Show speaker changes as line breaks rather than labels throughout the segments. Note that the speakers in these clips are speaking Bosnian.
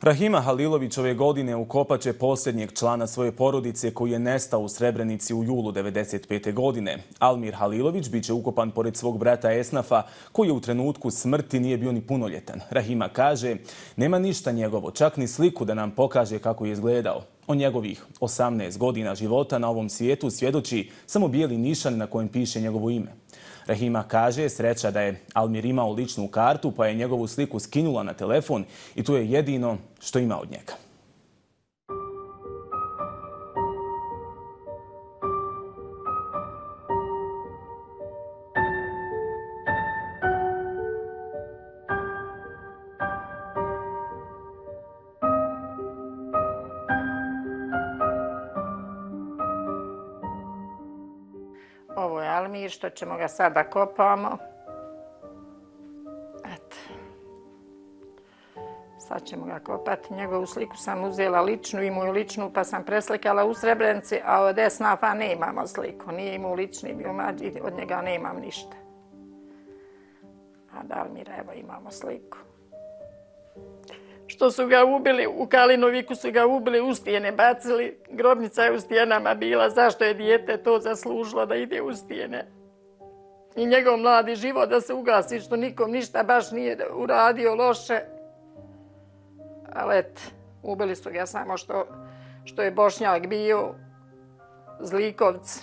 Rahima Halilović ove godine ukopat će posljednjeg člana svoje porodice koji je nestao u Srebrenici u julu 1995. godine. Almir Halilović biće ukopan pored svog brata Esnafa, koji u trenutku smrti nije bio ni punoljetan. Rahima kaže, nema ništa njegovo, čak ni sliku da nam pokaže kako je izgledao. O njegovih 18 godina života na ovom svijetu svjedoči samo bijeli nišan na kojem piše njegovo ime. Rahima kaže, sreća da je Almir imao ličnu kartu pa je njegovu sliku skinula na telefon i to je jedino što ima od njega.
Ovo je Almir, što ćemo ga sada kopamo. Eto. Sad ćemo ga kopati. Njegovu sliku sam uzela ličnu i moju ličnu, pa sam preslikala u Srebrenici, a od Esnafa nemamo sliku. Nije imao lični, bio mlađi, od njega nemam ništa. A od Almira, evo, imamo sliku. Što su ga ubili, u Kalinoviku su ga ubili, u stijene bacili, grobnica je u stijenama bila, zašto je dijete to zaslužilo da ide u stijene. I njegov mladi život da se ugasi, što nikom ništa baš nije uradio loše. Ali eto, ubili su ga samo što je Bošnjak bio, zlikovci.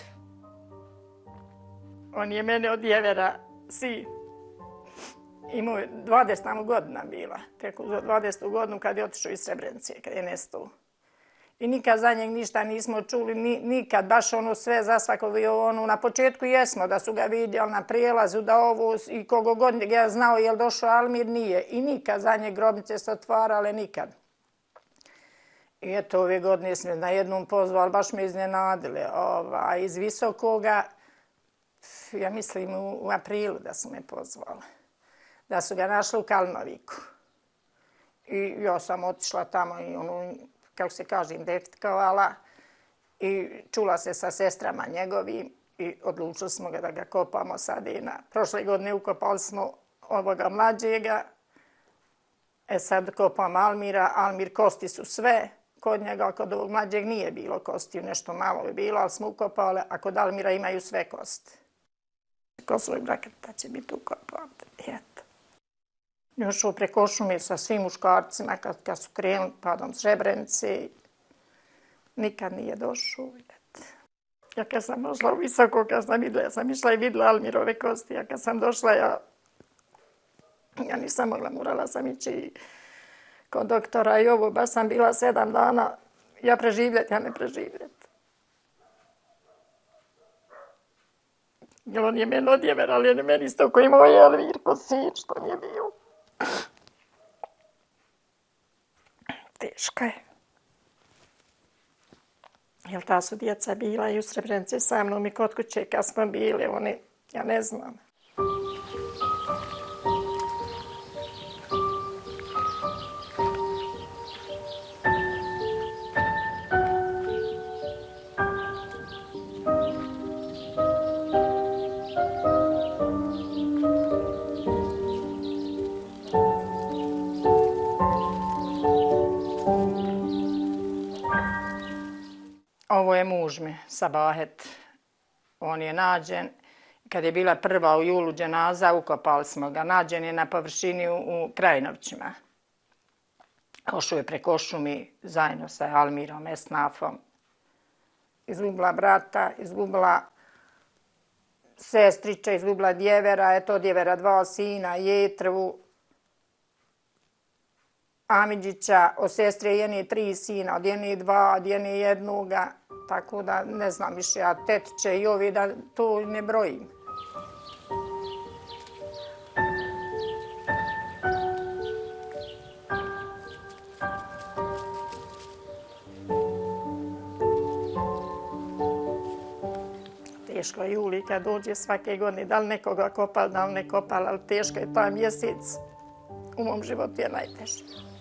On je mene od Jevera, sin. Imao je 20 godina bila, tek za 20. godinu kad je otišao iz Srebrenice, kad je nestao. I nikad za njeg ništa nismo čuli, nikad baš ono sve za svakog ono. Na početku jesmo da su ga vidjeli na prijelazu, da ovo i kogo god ga znao je li došao Almir, nije. I nikad za njeg grobnice se otvarale, nikad. I eto, ove godine smo na jednom pozvali, baš me iznenadile. Iz Visokoga, ja mislim u aprilu da su me pozvali. Da su ga našli u Kalinoviku. I ja sam otišla tamo i ono, kako se kaže, identifikovala i čula se sa sestrama njegovim i odlučili smo ga da ga kopamo sad i prošle godine ukopali smo ovoga mlađega. Sad kopam Almira, Almir kosti su sve. Kod njega, kod ovog mlađeg nije bilo kosti, nešto malo je bilo, ali smo ukopali, a kod Almira imaju sve kosti. Ko svoj braketa će biti ukopan. Još preko šume sa svim muškarcima kad su krenuli padom Srebrenice. Nikad nije došao. Ja kad sam došla u Visoko, kad sam vidjela, ja sam išla i vidjela Almirove kosti. Ja kad sam došla, ja nisam mogla, morala sam ići kod doktora i ovo, baš sam bila 7 dana. Ja preživljati, ja ne preživljati. Jer on je meni od Jevera, ali je meni isto koji moj Almir, ko sin, što nije bio. Teško je. Jel ta su djeca bila i u Srebrenici sa mnom i kod kuće kad smo bili, oni, ja ne znam. Ovo je muž mi, Sabahet. On je nađen. Kad je bila prva u julu dženaza, ukopali smo ga. Nađen je na površini u Krajinovcima. Ošao je preko šumi zajedno sa Almirom, Esnafom. Izgubila brata, izgubila sestrića, izgubila djevera. Eto, od djevera 2 sina, Jetru, Amidžića, od sestre jedne 3 sina, od jedne 2, od jedne 1. Tako da ne znam više, a tetiće i ovi da to ne brojim. Teško je juli kad dođe svake godine, da li nekoga kopal, da li ne kopal, ali teško je taj mjesec. U mom životu je najteži.